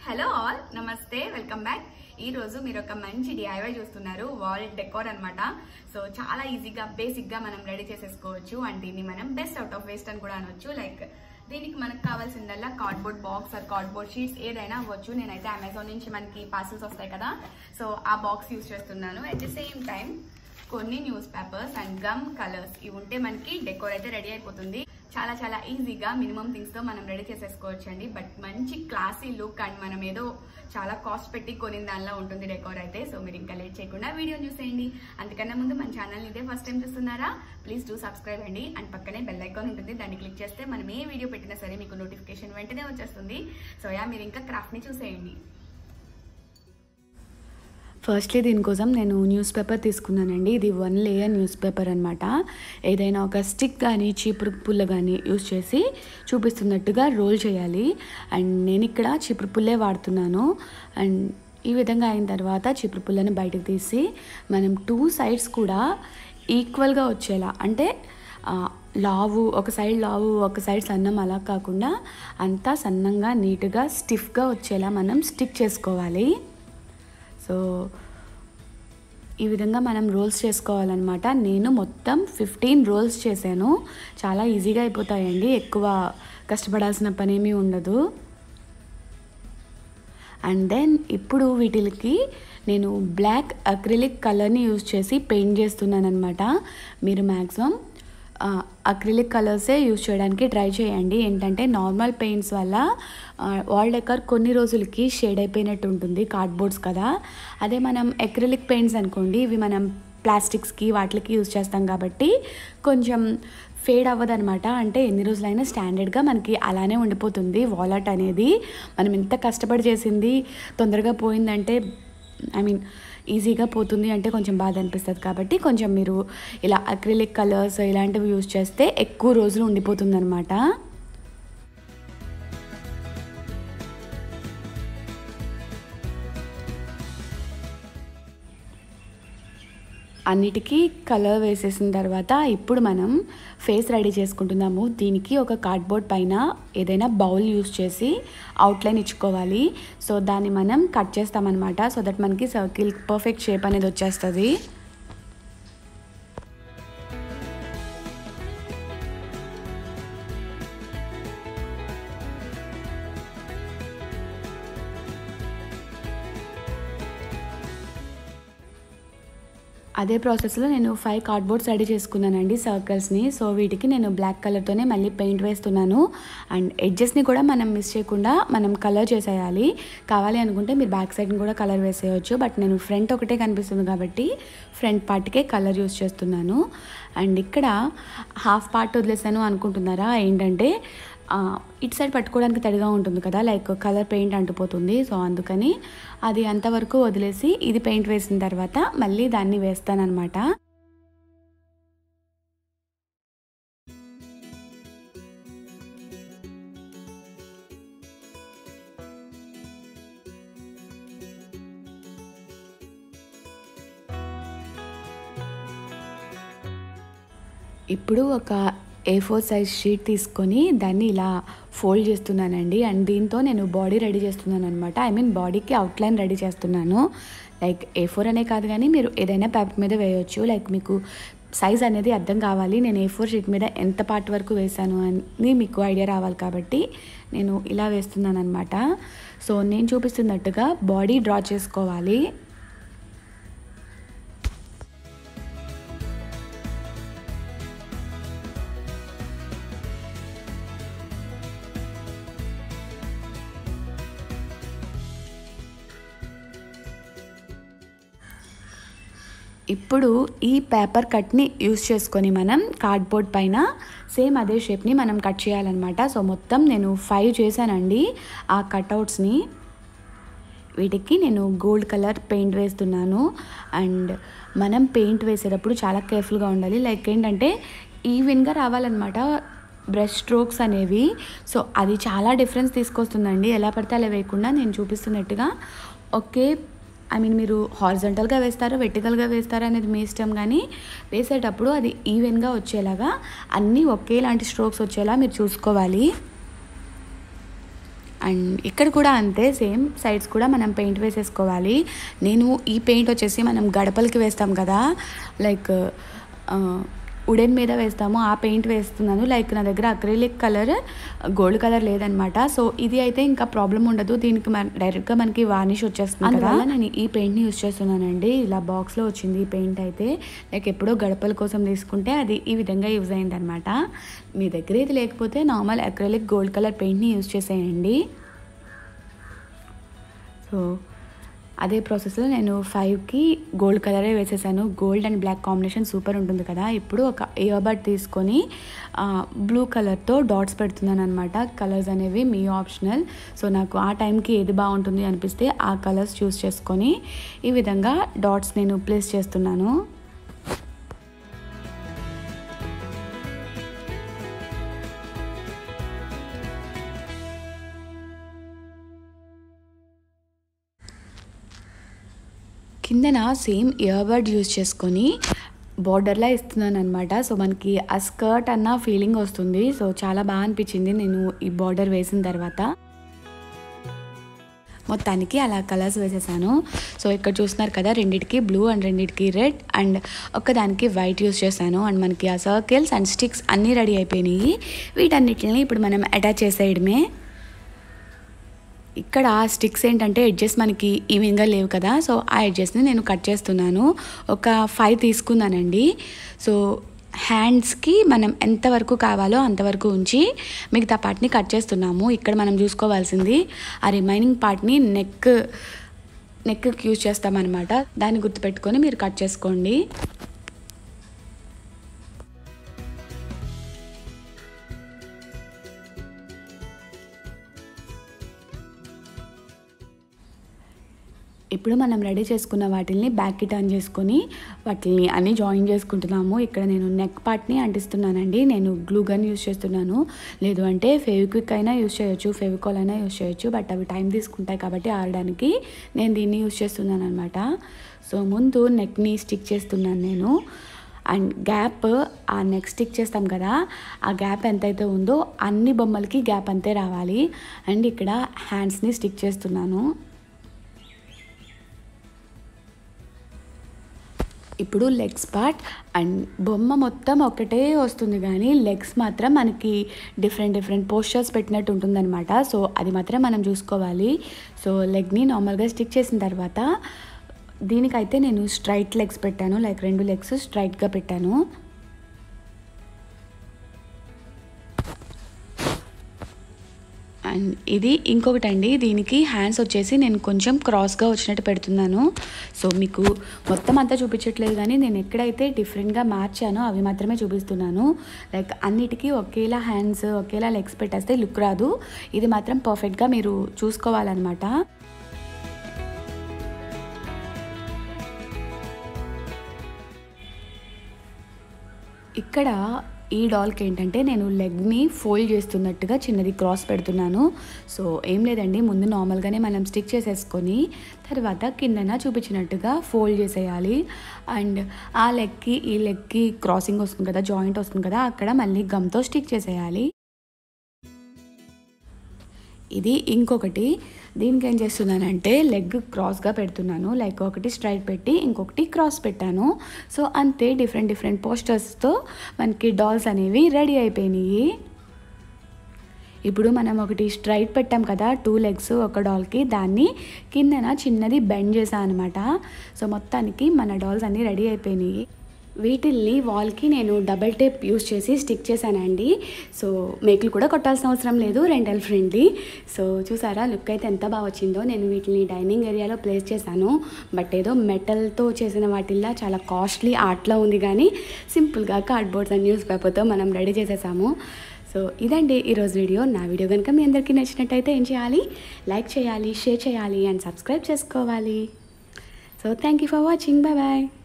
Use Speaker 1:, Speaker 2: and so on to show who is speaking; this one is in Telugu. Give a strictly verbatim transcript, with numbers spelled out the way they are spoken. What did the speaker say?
Speaker 1: హలో ఆల్, నమస్తే, వెల్కమ్ బ్యాక్. ఈ రోజు మీరు ఒక మంచి డిఐవై చూస్తున్నారు, వాల్ డెకోర్ అన్నమాట. సో చాలా ఈజీగా బేసిక్ గా మనం రెడీ చేసేసుకోవచ్చు. అండ్ దీన్ని మనం బెస్ట్ అవుట్ ఆఫ్ వేస్ట్ అని కూడా అనొచ్చు. లైక్ దీనికి మనకు కావాల్సిందల్లా cardboard box or cardboard sheets ఏదైనా అవ్వచ్చు. నేనైతే అమెజాన్ నుంచి మనకి పార్సల్స్ వస్తాయి కదా, సో ఆ బాక్స్ యూజ్ చేస్తున్నాను. అట్ ది సేమ్ టైం కొన్ని newspapers and gum colours ఇవి ఉంటే మనకి డెకోర్ అయితే రెడీ అయిపోతుంది. చాలా చాలా ఈజీగా మినిమం థింగ్స్ తో మనం రెడీ చేసేసుకోవచ్చు అండి. బట్ మంచి క్లాసీ లుక్ అండ్ మనం ఏదో చాలా కాస్ట్ పెట్టి కొనిన దానిలో ఉంటుంది డెకోర్ అయితే. సో మీరు ఇంకా లేట్ చేయకుండా వీడియో చూసేయండి. అందుకన్నా ముందు మన ఛానల్ ఇదే ఫస్ట్ టైం చూస్తున్నారా, ప్లీజ్ డూ సబ్స్క్రైబ్ అండి. అండ్ పక్కనే బెల్ ఐకాన్ ఉంటుంది, దాన్ని క్లిక్ చేస్తే మనం ఏ వీడియో పెట్టినా సరే మీకు నోటిఫికేషన్ వెంటనే వచ్చేస్తుంది. సో యా మీరు ఇంకా క్రాఫ్ట్ ని చూసేయండి.
Speaker 2: ఫస్ట్లీ దీనికోసం నేను న్యూస్ పేపర్ తీసుకున్నానండి. ఇది వన్ లేయర్ న్యూస్ పేపర్ అనమాట. ఏదైనా ఒక స్టిక్ కానీ చీపురు పుల్ల కానీ యూస్ చేసి చూపిస్తున్నట్టుగా రోల్ చేయాలి. అండ్ నేను ఇక్కడ చీపురు పుల్లే వాడుతున్నాను. అండ్ ఈ విధంగా అయిన తర్వాత చీపురు పుల్లని బయటకు తీసి మనం టూ సైడ్స్ కూడా ఈక్వల్గా వచ్చేలా, అంటే లావు ఒక సైడ్ లావు ఒక సైడ్ సన్నం అలా కాకుండా అంతా సన్నంగా నీట్గా స్టిఫ్గా వచ్చేలా మనం స్టిక్ చేసుకోవాలి. సో ఈ విధంగా మనం రోల్స్ చేసుకోవాలన్నమాట. నేను మొత్తం ఫిఫ్టీన్ రోల్స్ చేశాను. చాలా ఈజీగా అయిపోతాయండి, ఎక్కువ కష్టపడాల్సిన పనేమీ ఉండదు. అండ్ దెన్ ఇప్పుడు వీటికి నేను బ్లాక్ అక్రిలిక్ కలర్ని యూజ్ చేసి పెయింట్ చేస్తున్నాను అనమాట. మీరు మ్యాక్సిమం అక్రిలిక్ కలర్సే యూజ్ చేయడానికి ట్రై చేయండి. ఏంటంటే నార్మల్ పెయింట్స్ వల్ల వాల్ డెకర్ కొన్ని రోజులకి షేడ్ అయిపోయినట్టు ఉంటుంది, కార్డ్బోర్డ్స్ కదా. అదే మనం అక్రిలిక్ పెయింట్స్ అనుకోండి, ఇవి మనం ప్లాస్టిక్స్కి వాటికి యూజ్ చేస్తాం కాబట్టి కొంచెం ఫేడ్ అవ్వదనమాట. అంటే ఎన్ని రోజులైనా స్టాండర్డ్గా మనకి అలానే ఉండిపోతుంది. వాలెట్ అనేది మనం ఎంత కష్టపడి చేసింది తొందరగా పోయిందంటే, ఐ మీన్ ఈజీగా పోతుంది అంటే కొంచెం బాధ అనిపిస్తుంది. కాబట్టి కొంచెం మీరు ఇలా అక్రిలిక్ కలర్స్ ఇలాంటివి యూజ్ చేస్తే ఎక్కువ రోజులు ఉండిపోతుంది అనమాట. అన్నిటికీ కలర్ వేసేసిన తర్వాత ఇప్పుడు మనం ఫేస్ రెడీ చేసుకుంటున్నాము. దీనికి ఒక కార్డ్బోర్డ్ పైన ఏదైనా బౌల్ యూస్ చేసి అవుట్లైన్ ఇచ్చుకోవాలి. సో దాన్ని మనం కట్ చేస్తామన్నమాట. సో దట్ మనకి సర్కిల్ పర్ఫెక్ట్ షేప్ అనేది వచ్చేస్తుంది. అదే ప్రాసెస్లో నేను ఫైవ్ కార్డ్బోర్డ్స్ రెడీ చేసుకున్నానండి, సర్కిల్స్ని. సో వీటికి నేను బ్లాక్ కలర్తోనే మళ్ళీ పెయింట్ వేస్తున్నాను. అండ్ ఎడ్జెస్ని కూడా మనం మిస్ చేయకుండా మనం కలర్ చేసేయాలి. కావాలి అనుకుంటే మీరు బ్యాక్ సైడ్ని కూడా కలర్ వేసేయచ్చు. బట్ నేను ఫ్రంట్ ఒకటే కనిపిస్తుంది కాబట్టి ఫ్రంట్ పార్ట్కే కలర్ యూస్ చేస్తున్నాను. అండ్ ఇక్కడ హాఫ్ పార్ట్ వదిలేసాను అనుకుంటున్నారా, ఏంటంటే ఇటు సైడ్ పట్టుకోవడానికి తడిగా ఉంటుంది కదా, లైక్ కలర్ పెయింట్ అంటుపోతుంది. సో అందుకని అది అంతవరకు వదిలేసి ఇది పెయింట్ వేసిన తర్వాత మళ్ళీ దాన్ని వేస్తానన్నమాట. ఇప్పుడు ఒక ఏ ఫోర్ సైజ్ షీట్ తీసుకొని దాన్ని ఇలా ఫోల్డ్ చేస్తున్నానండి. అండ్ దీంతో నేను బాడీ రెడీ చేస్తున్నాను అనమాట. ఐ మీన్ బాడీకి అవుట్లైన్ రెడీ చేస్తున్నాను. లైక్ ఏ ఫోర్ అనే కాదు కానీ మీరు ఏదైనా పేపర్ మీద వేయవచ్చు. లైక్ మీకు సైజ్ అనేది అర్థం కావాలి, నేను ఏ ఫోర్ షీట్ మీద ఎంత పార్ట్ వరకు వేసాను అని మీకు ఐడియా రావాలి కాబట్టి నేను ఇలా వేస్తున్నాను అనమాట. సో నేను చూపిస్తున్నట్టుగా బాడీ డ్రా చేసుకోవాలి. ఇప్పుడు ఈ పేపర్ కట్ని యూస్ చేసుకొని మనం కార్డ్బోర్డ్ పైన సేమ్ అదే షేప్ని మనం కట్ చేయాలన్నమాట. సో మొత్తం నేను ఫైవ్ చేశానండి ఆ కట్అవుట్స్ని. వీటికి నేను గోల్డ్ కలర్ పెయింట్ వేస్తున్నాను. అండ్ మనం పెయింట్ వేసేటప్పుడు చాలా కేర్ఫుల్గా ఉండాలి. లైక్ ఏంటంటే ఈవెన్గా రావాలన్నమాట బ్రష్ స్ట్రోక్స్ అనేవి. సో అది చాలా డిఫరెన్స్ తీసుకొస్తుందండి. ఎలా పడితే అలా వేయకుండా నేను చూపిస్తున్నట్టుగా ఒకే ఐ మీన్ మీరు హారిజంటల్గా వేస్తారో వెర్టికల్గా వేస్తారో అనేది మీ ఇష్టం, కానీ వేసేటప్పుడు అది ఈవెన్గా వచ్చేలాగా అన్నీ ఒకేలాంటి స్ట్రోక్స్ వచ్చేలా మీరు చూసుకోవాలి. అండ్ ఇక్కడ కూడా అంతే, సేమ్ సైడ్స్ కూడా మనం పెయింట్ వేసేసుకోవాలి. నేను ఈ పెయింట్ వచ్చేసి మనం గడపలకి వేస్తాం కదా, లైక్ వుడెన్ మీద వేస్తాము, ఆ పెయింట్ వేస్తున్నాను. లైక్ నా దగ్గర అక్రిలిక్ కలర్ గోల్డ్ కలర్ లేదనమాట. సో ఇది అయితే ఇంకా ప్రాబ్లం ఉండదు, దీనికి మన డైరెక్ట్గా మనకి వార్నిష్ వచ్చేస్తుంది. అందువల్ల నేను ఈ పెయింట్ని యూజ్ చేస్తున్నానండి. ఇలా బాక్స్లో వచ్చింది ఈ పెయింట్ అయితే, లైక్ ఎప్పుడో గడపల కోసం తీసుకుంటే అది ఈ విధంగా యూజ్ అయింది అనమాట. మీ దగ్గర ఇది లేకపోతే నార్మల్ అక్రిలిక్ గోల్డ్ కలర్ పెయింట్ని యూజ్ చేసేయండి. సో అదే ప్రాసెస్లో నేను ఫైవ్కి గోల్డ్ కలరే వేసేసాను. Gold and black combination super ఉంటుంది కదా. ఇప్పుడు ఒక ఇయర్బడ్ తీసుకొని బ్లూ కలర్తో డాట్స్ పెడుతున్నాను అనమాట. కలర్స్ అనేవి మీ ఆప్షనల్. సో నాకు ఆ టైంకి ఏది బాగుంటుంది అనిపిస్తే ఆ కలర్స్ చూస్ చేసుకొని ఈ విధంగా డాట్స్ నేను ప్లేస్ చేస్తున్నాను. కిందన సేమ్ ఇయర్బడ్ యూజ్ చేసుకొని బార్డర్లా ఇస్తున్నాను అనమాట. సో మనకి ఆ స్కర్ట్ అన్న ఫీలింగ్ వస్తుంది. సో చాలా బాగా అనిపించింది నేను ఈ బార్డర్ వేసిన తర్వాత. మొత్తానికి అలా కలర్స్ వేసేసాను. సో ఇక్కడ చూస్తున్నారు కదా, రెండిటికి బ్లూ అండ్ రెండిటికి రెడ్ అండ్ ఒక్కదానికి వైట్ యూస్ చేశాను. అండ్ మనకి ఆ సర్కిల్స్ అండ్ స్టిక్స్ అన్నీ రెడీ అయిపోయినాయి. వీటన్నిటిని ఇప్పుడు మనం అటాచ్ చేసేయడమే. ఇక్కడ స్టిక్స్ ఏంటంటే ఎడ్జెస్ మనకి ఈవెన్గా లేవు కదా, సో ఆ ఎడ్జెస్ని నేను కట్ చేస్తున్నాను. ఒక ఫైవ్ తీసుకున్నానండి. సో హ్యాండ్స్కి మనం ఎంతవరకు కావాలో అంతవరకు ఉంచి మిగతా పార్ట్ని కట్ చేస్తున్నాము. ఇక్కడ మనం చూసుకోవాల్సింది ఆ రిమైనింగ్ పార్ట్ని నెక్ నెక్కి యూజ్ చేస్తామన్నమాట. దాన్ని గుర్తుపెట్టుకొని మీరు కట్ చేసుకోండి. ఇప్పుడు మనం రెడీ చేసుకున్న వాటిని బ్యాక్కి టర్న్ చేసుకొని వాటిని అన్నీ జాయిన్ చేసుకుంటున్నాము. ఇక్కడ నేను నెక్ పార్ట్ని అంటిస్తున్నానండి. నేను గ్లూ గన్ యూజ్ చేస్తున్నాను, లేదు అంటే ఫెవిక్విక్ అయినా యూజ్ చేయొచ్చు, ఫెవికాల్ అయినా యూజ్ చేయొచ్చు. బట్ అవి టైం తీసుకుంటాయి కాబట్టి ఆడడానికి నేను దీన్ని యూజ్ చేస్తున్నాను అనమాట. సో ముందు నెక్ని స్టిక్ చేస్తున్నాను నేను. అండ్ గ్యాప్ ఆ నెక్ స్టిక్ చేస్తాం కదా, ఆ గ్యాప్ ఎంతైతే ఉందో అన్ని బొమ్మలకి గ్యాప్ అంతే రావాలి. అండ్ ఇక్కడ హ్యాండ్స్ని స్టిక్ చేస్తున్నాను. ఇప్పుడు లెగ్స్ పార్ట్ అండ్ బొమ్మ మొత్తం ఒకటే వస్తుంది కానీ లెగ్స్ మాత్రం మనకి డిఫరెంట్ డిఫరెంట్ పోస్చర్స్ పెట్టినట్టు ఉంటుందన్నమాట. సో అది మాత్రం మనం చూసుకోవాలి. సో లెగ్ని నార్మల్గా స్టిక్ చేసిన తర్వాత దీనికైతే నేను స్ట్రైట్ లెగ్స్ పెట్టాను, లైక్ రెండు లెగ్స్ స్ట్రైట్గా పెట్టాను. అండ్ ఇది ఇంకొకటి అండి, దీనికి హ్యాండ్స్ వచ్చేసి నేను కొంచెం క్రాస్గా వచ్చినట్టు పెడుతున్నాను. సో మీకు మొత్తం అంతా చూపించట్లేదు కానీ నేను ఎక్కడైతే డిఫరెంట్గా మార్చానో అవి మాత్రమే చూపిస్తున్నాను. లైక్ అన్నిటికీ ఒకేలా హ్యాండ్స్ ఒకేలా లెగ్స్ పెట్టేస్తే లుక్ రాదు. ఇది మాత్రం పర్ఫెక్ట్గా మీరు చూసుకోవాలన్నమాట. ఇక్కడ ఈ డాల్కి ఏంటంటే నేను లెగ్ని ఫోల్డ్ చేస్తున్నట్టుగా చిన్నది క్రాస్ పెడుతున్నాను. సో ఏం లేదండి, ముందు నార్మల్గానే మనం స్టిక్ చేసేసుకొని తర్వాత కిందన చూపించినట్టుగా ఫోల్డ్ చేసేయాలి. అండ్ ఆ లెగ్కి ఈ లెగ్కి క్రాసింగ్ వస్తుంది కదా, జాయింట్ వస్తుంది కదా, అక్కడ మళ్ళీ గమ్తో స్టిక్ చేసేయాలి. ఇది ఇంకొకటి, దీనికి ఏం చేస్తున్నానంటే లెగ్ క్రాస్గా పెడుతున్నాను. లైక్ ఒకటి స్ట్రైట్ పెట్టి ఇంకొకటి క్రాస్ పెట్టాను. సో అంతే, డిఫరెంట్ డిఫరెంట్ పోస్టర్స్తో మనకి డాల్స్ అనేవి రెడీ అయిపోయినాయి. ఇప్పుడు మనం ఒకటి స్ట్రైట్ పెట్టాం కదా టూ లెగ్స్ ఒక డాల్కి, దాన్ని కిందన చిన్నది బెండ్ చేశాను అనమాట. సో మొత్తానికి మన డాల్స్ అన్నీ రెడీ అయిపోయినాయి. వీటిల్ని వాల్కి నేను డబల్ టేప్ యూస్ చేసి స్టిక్ చేశానండి. సో మేకులు కూడా కొట్టాల్సిన అవసరం లేదు, రెంటల్ ఫ్రెండ్లీ. సో చూసారా లుక్ అయితే ఎంత బాగా వచ్చిందో. నేను వీటిని డైనింగ్ ఏరియాలో ప్లేస్ చేశాను. బట్ ఏదో మెటల్తో చేసిన వాటిల్లా చాలా కాస్ట్లీ ఆర్ట్లో ఉంది, కానీ సింపుల్గా కార్డ్బోర్డ్స్ అండ్ న్యూస్ పేపర్తో మనం రెడీ చేసేసాము. సో ఇదండి ఈరోజు వీడియో. నా వీడియో కనుక మీ అందరికీ నచ్చినట్టయితే ఏం చేయాలి, లైక్ చేయాలి, షేర్ చేయాలి అండ్ సబ్స్క్రైబ్ చేసుకోవాలి. So thank you for watching, bye bye.